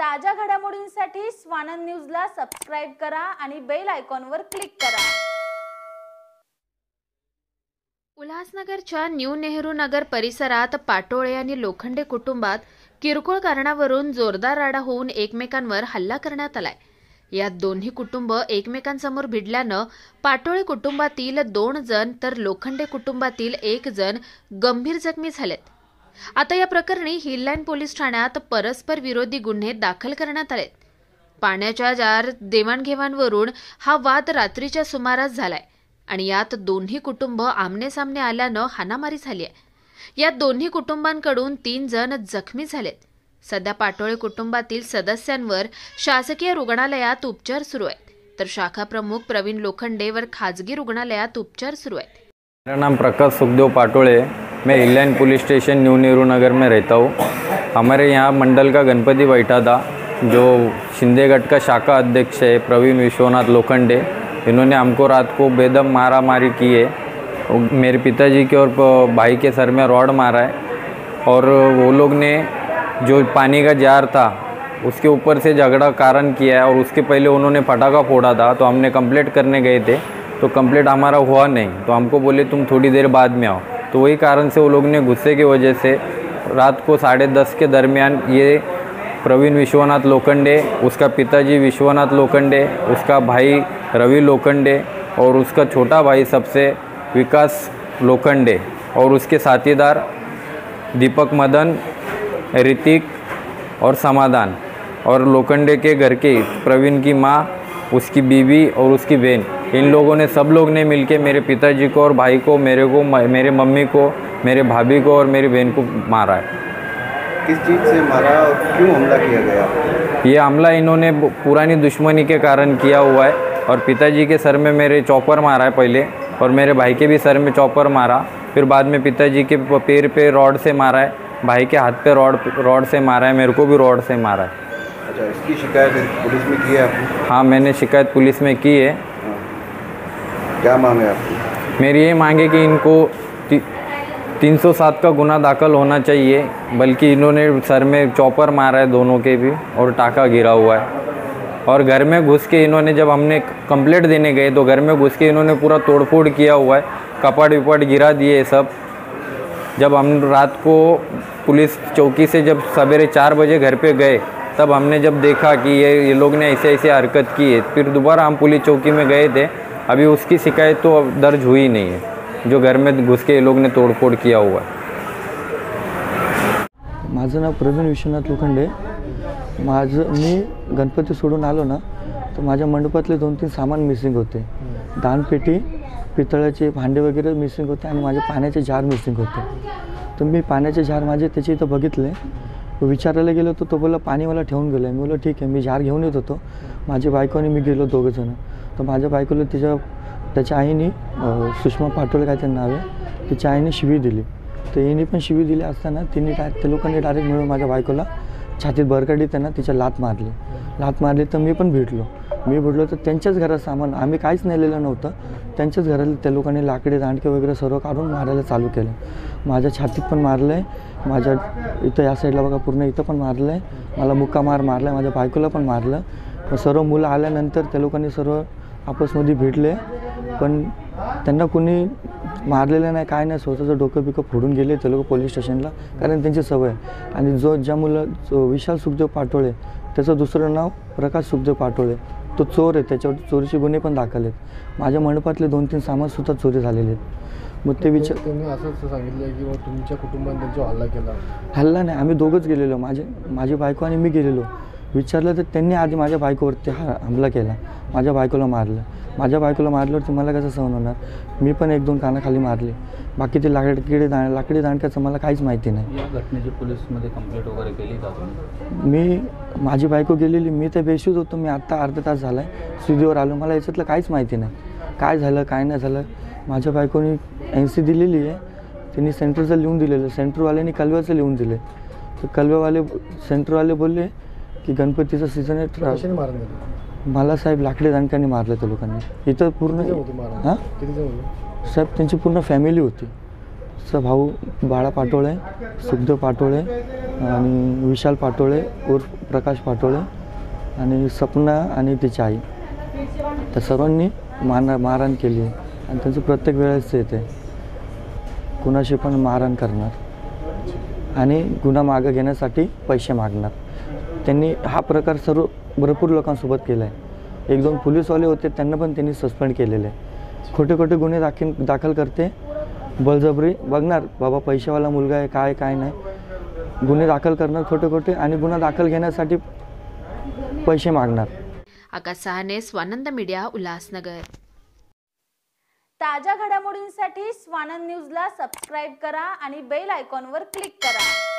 ताज्या घडामोडींसाठी स्वानंद न्यूजला सबस्क्राइब करा आणि बेल आयकॉनवर क्लिक करा। उल्हासनगरच्या न्यू नेहरू नगर परिसरात पाटोळे आणि लोखंडे कुटुंबात किरकोळ कारणावरून जोरदार राडा होऊन एकमेकांवर हल्ला करण्यात आलाय। यात दोन्ही कुटुंब एकमेकांसमोर भिडल्यानं पाटोळे कुटुंबातील 2 जण तर लोखंडे कुटुंबातील 1 जण गंभीर जखमी झालेत। आता या प्रकरणी हिललाईन पोलीस ठाण्यात परस्पर विरोधी गुन्हे दाखल करण्यात आलेत। पाण्याच्या जार देवाणघेवाणवरून हा वाद रात्रीच्या सुमारास झालाय आणि यात दोन्ही कुटुंब आमनेसामने आल्यानं हाणामारी झाली आहे। यात दोन्ही कुटुंबांकडून 3 जण जखमी झालेत। सध्या पाटोळे कुटुंबातील सदस्यांवर शासकीय रुग्णालयात उपचार सुरू आहेत, तर शाखा प्रमुख प्रवीण लोखंडेवर खाजगी रुग्णालयात उपचार सुरू आहेत। मेरा नाम प्रकाश सुखदेव पाटोळे है। मैं Hill Line police station new Nehru Nagar में रहता हूँ। हमारे यहाँ मंडल का गणपति बैठा था, जो शिंदेगढ़ का शाखा अध्यक्ष है प्रवीण विश्वनाथ लोखंडे। इन्होंने हमको रात को बेदम मारा मारी की है। मेरे पिताजी के और भाई के सर में रॉड मारा है और वो लोग ने जो पानी का जार था उसके ऊपर से झगड़ा कारण किया है और उसके पहले उन्होंने पटाखा फोड़ा था। तो हमने कंप्लेंट करने गए थे, तो कंप्लेंट हमारा हुआ नहीं, तो हमको बोले तुम थोड़ी देर बाद में आओ। तो वही कारण से वो लोग ने गुस्से की वजह से रात को 10:30 के दरमियान ये प्रवीण विश्वनाथ लोखंडे, उसका पिताजी विश्वनाथ लोखंडे, उसका भाई रवि लोखंडे और उसका छोटा भाई सबसे विकास लोखंडे और उसके साथीदार दीपक मदन, ऋतिक और समाधान और लोखंडे के घर के प्रवीण की माँ, उसकी बीवी और उसकी बहन, इन लोगों ने सब लोग ने मिलके मेरे पिताजी को और भाई को, मेरे को, मेरे मम्मी को, मेरे भाभी को और मेरी बहन को मारा है। किस चीज़ से मारा और क्यों हमला किया गया? ये हमला इन्होंने पुरानी दुश्मनी के कारण किया हुआ है और पिताजी के सर में मेरे चॉपर मारा है पहले और मेरे भाई के भी सर में चॉपर मारा, फिर बाद में पिताजी के पैर पे रॉड से मारा है, भाई के हाथ पे रॉड से मारा है, मेरे को भी रॉड से मारा है। अच्छा, इसकी शिकायत पुलिस में की है आपने? हाँ, मैंने शिकायत पुलिस में की है। क्या मांग है आपकी? मेरी ये मांग है कि इनको 307 का गुना दाखिल होना चाहिए, बल्कि इन्होंने सर में चॉपर मारा है दोनों के भी और टाका गिरा हुआ है। और घर में घुस के इन्होंने, जब हमने कंप्लेंट देने गए तो घर में घुस के इन्होंने पूरा तोड़फोड़ किया हुआ है, कपड़ विपड़ गिरा दिए सब। जब हम रात को पुलिस चौकी से जब सवेरे 4 बजे घर पे गए, तब हमने जब देखा कि ये लोग ने ऐसे ऐसे हरकत की है, फिर दोबारा हम पुलिस चौकी में गए थे। अभी उसकी शिकायत तो अब दर्ज हुई नहीं है, जो घर में घुस के ये लोग ने तोड़फोड़ किया हुआ है। माझं नाव प्रवीण विश्वनाथ लोखंडे। मी गणपती सोडून आलो ना, तर माझ्या मंडपातले 2-3 सामान मिसिंग होते। दानपेटी, पितळाचे भांडे वगैरे मिसिंग होते आणि माझे पाण्याचे जार मिसिंग होते। तर मी पाण्याचे जार माझे त्याचे इथं बघितले, विचारायला गेलो तर तो बोलला पाणी मला ठेवून गेलं आहे। मी बोललो ठीक आहे, मी जार घेऊन येत होतो। माझी बायको आणि मी गेलो 2 जण। तर माझ्या बायकोला त्याच्या आईने, सुषमा पाटोळे काय त्यांचं नाव आहे, तिच्या आईने शिवी दिली। तर हिने पण शिवी दिली असताना त्या लोकांनी डायरेक्ट मिळून माझ्या बायकोला छातीत भरकडी त्यांना तिच्या लात मारली। तर मी पण भेटलो तर त्यांच्याच घरात सामान, आम्ही काहीच नेलेलं नव्हतं, त्यांच्याच घराला त्या लोकांनी लाकडे दांडके वगैरे सर्व काढून मारायला चालू केलं। माझ्या छातीत पण मारलं आहे, माझ्या इथं या साईडला बघा पूर्ण इथं पण मारलं आहे, मला मुक्का मारला आहे, माझ्या बायकोला पण मारलं। मग सर्व मुलं आल्यानंतर त्या लोकांनी सर्व आपसमध्ये भेटले, पण त्यांना कोणी मारलेलं नाही, काय नाही, स्वतःचं डोकं बिकं फोडून गेले ते लोक पोलीस स्टेशनला, कारण त्यांची सवय आहे। आणि जो विशाल सुखदेव पाटोळे, त्याचं दुसरं नाव प्रकाश सुखदेव पाटोळे, तो चोर आहे, त्याच्यावर चोरीचे गुन्हे पण दाखल आहेत। माझ्या मंडपातले 2-3 सामानसुद्धा चोरी झालेले आहेत। मग ते त्यांनी असं सांगितलं की मग तुमच्या कुटुंबाने त्यांच्यावर हल्ला केला? हल्ला नाही, आम्ही दोघंच गेलेलो, माझी बायको आणि मी गेलेलो। विचारलं तर त्यांनी आधी माझ्या बायकोवरती हमला केला, माझ्या बायकोला मारल्यावरती मला कसं सहन होणार? मी पण 1-2 कानाखाली मारले, बाकी ते लाकडी दांडक्याचं मला काहीच माहिती नाही। या घटनेची पोलीसमध्ये कंप्लेंट वगैरे केली का तुम्ही? माझी बायको गेलेली, मी तर बेशुद्ध होतो। मी आत्ता अर्धा तास झाला आहे स्टुडिओवर आलो, मला याच्यातलं काहीच माहिती नाही, काय झालं काय नाही झालं। माझ्या बायकोनी NC दिलेली आहे, त्यांनी सेंटरचं लिहून दिलेलं, सेंटरवाल्यांनी कलव्याचं लिहून दिले। तर सेंटरवाले बोलले की गणपतीचं सीझन आहे। मला साहेब लाकडी दांडक्याने मारलं त्या लोकांनी इथं पूर्ण। हां साहेब, त्यांची पूर्ण फॅमिली होती, चा भाऊ बाळा पाटोळे, सुखदेव पाटोळे आणि विशाल पाटोळे उर्फ प्रकाश पाटोळे आणि सपना आणि तिची आई, त्या सर्वांनी मारहाण केली आहे आणि त्यांचं प्रत्येक वेळेस येते कुणाशी पण मारहाण करणार आणि गुन्हा मागं घेण्यासाठी पैसे मागणार. त्यांनी हा प्रकार भरपूर लोकांसोबत केला आहे. 1-2 पोलीसवाले होते, त्यांना पण त्यांनी सस्पेंड केलेले आहे. खोटे खोटे गुन्हे दाखल करते, बळजबरी बघणार बाबा पैशावाला मुलगा आहे काय नाही, गुन्हे दाखल करणार खोटे खोटे आणि गुन्हा दाखल घेण्यासाठी पैसे मागणार. आकाश सहाने, स्वानंद मीडिया, उल्हासनगर. ताज्या घडामोडींसाठी स्वानंद न्यूजला सबस्क्राईब करा आणि बेल आयकॉनवर क्लिक करा.